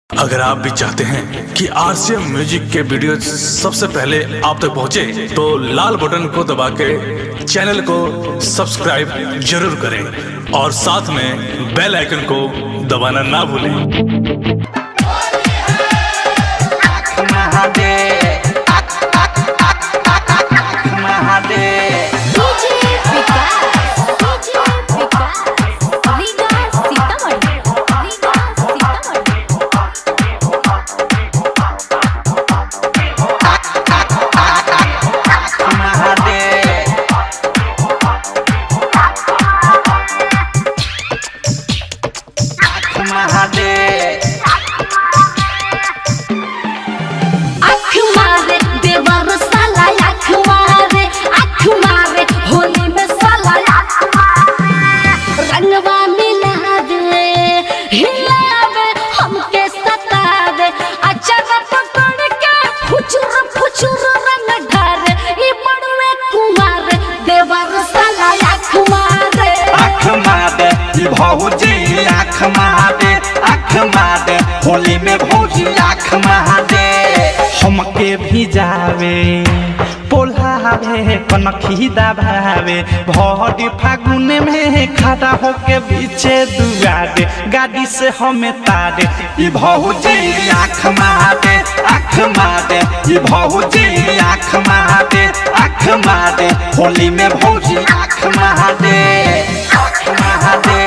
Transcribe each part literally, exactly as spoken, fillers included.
अगर आप भी चाहते हैं कि आरसीएम म्यूजिक के वीडियो सबसे पहले आप तक पहुंचे, तो लाल बटन को दबा के चैनल को सब्सक्राइब जरूर करें और साथ में बेल आइकन को दबाना ना भूलें। भौजी आँख मारे आँख मारे होली में भौजी आँख मारे हमके भी जावे पोल्हावे कनखी दबावे भौरी फागुन में खड़ा होके पीछे दुआरे गाड़ी से हमें तारे ई भौजी आँख मारे आँख मारे ई भौजी आँख मारे आँख मारे होली में भौजी आँख मारे आँख मारे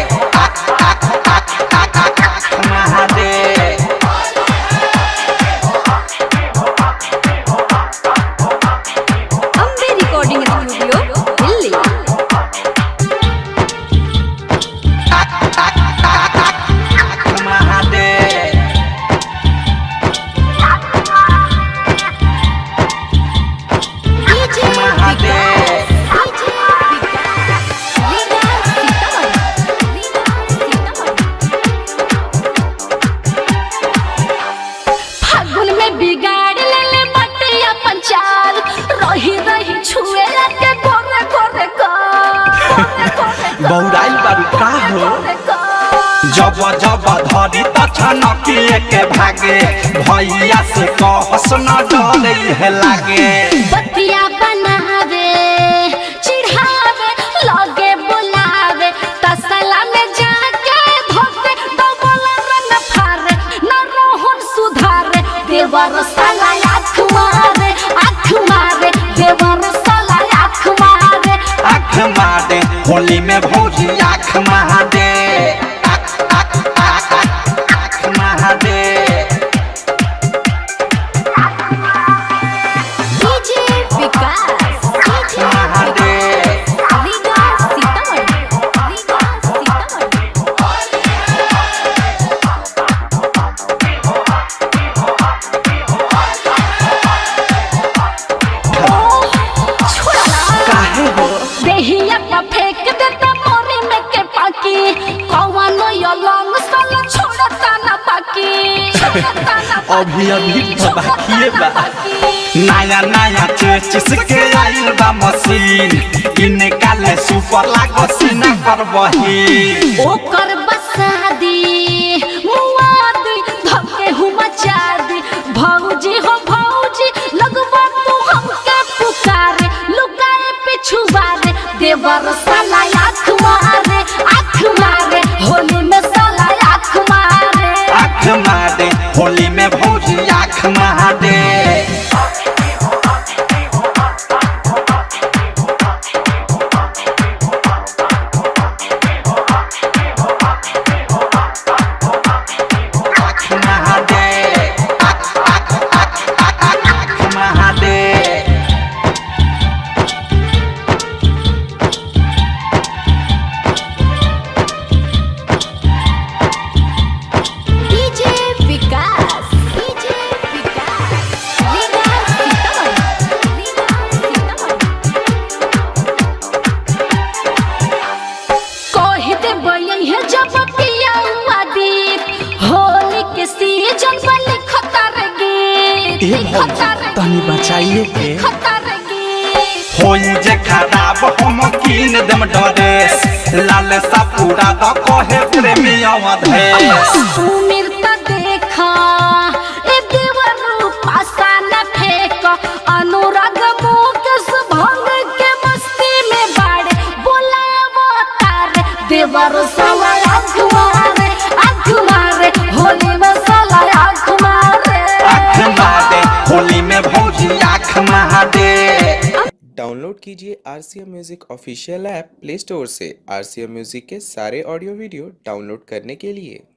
बौराइल बारू का हो जब जब धरी तछनकिए के भागे भैया से कहस न डरे है लागे बतिया बनावे चिढ़ावे लगे बुलावे तसला में जाके धोके डबल रन फारे न रोहन सुधारे देवर साला आँख मारे आँख मारे देवर साला आँख मारे आँख मारे होली में भौजी आँख मारे अभी अभी बाकी बा नया नया चीज के आइल बा मशीन इनकाले सुपर लागो सीना पर बही ओकर बसादी मुआदी धके हुमा चादी भौजी हो भौजी लगवा तू हमके पुकारे लुकाए पिछुआरे देवर साला आँख मारे आँख मारे होली में साला आँख मारे आँख मारे होली में भौजी आँख मारे तनी बचाइए के होई जे खराब हम कीन देम ड्रेस लाल सा पूरा द कहे प्रेमी अवधेश सुमिर त देख देवर साला आँख मारे आँख मारे होली में साला आँख मारे आँख मारे होली में भौजी आँख मारे। डाउनलोड कीजिए R C M music official app play store से। आर सी एम म्यूजिक के सारे ऑडियो वीडियो डाउनलोड करने के लिए